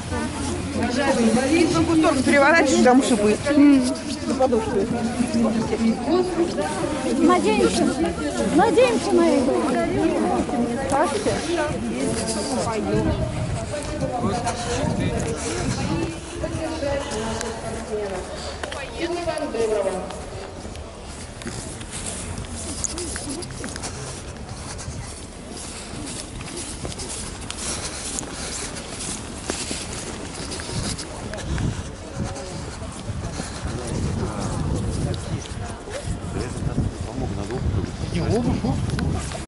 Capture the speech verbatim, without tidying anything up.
Ну, торт переворачиваешь, там шипы. Надеемся. Надеемся на это. Инна Вандерова.